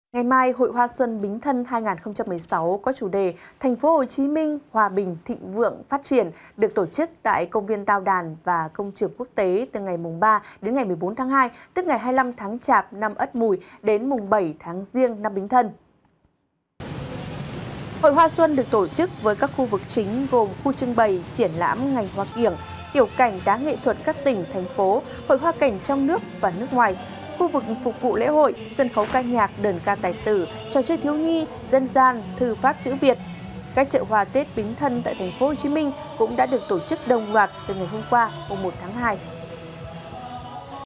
Ngày mai, Hội Hoa Xuân Bính Thân 2016 có chủ đề Thành phố Hồ Chí Minh hòa bình, thịnh vượng, phát triển được tổ chức tại Công viên Tao Đàn và Công trường Quốc tế từ ngày mùng 3 đến ngày 14 tháng 2, tức ngày 25 tháng Chạp năm Ất Mùi đến mùng 7 tháng Giêng năm Bính Thân. Hội Hoa Xuân được tổ chức với các khu vực chính gồm khu trưng bày, triển lãm ngành hoa kiểng, tiểu cảnh đá nghệ thuật các tỉnh, thành phố, hội hoa cảnh trong nước và nước ngoài, khu vực phục vụ lễ hội, sân khấu ca nhạc, đờn ca tài tử, trò chơi thiếu nhi, dân gian, thư pháp chữ Việt. Các chợ hoa Tết Bính Thân tại thành phố Hồ Chí Minh cũng đã được tổ chức đồng loạt từ ngày hôm qua, mùng 1 tháng 2.